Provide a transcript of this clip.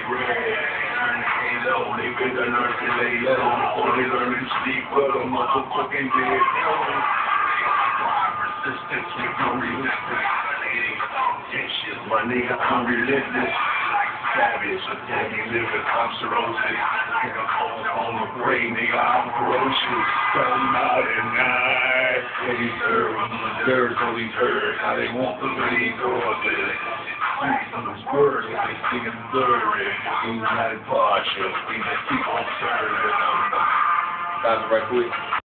low, they better learn to lay low before they learn to sleep well. A motherfucking dead. Persistence with no resistance. My nigga, I'm relentless. Savage, a daddy living, I'm cirrhosis. On the brain, nigga, I'm ferocious. Come out at night. These birds, all these herds, how they want to believe gorgeous. These birds, they singing dirty. These night partial, we just keep on serving. That's right quick.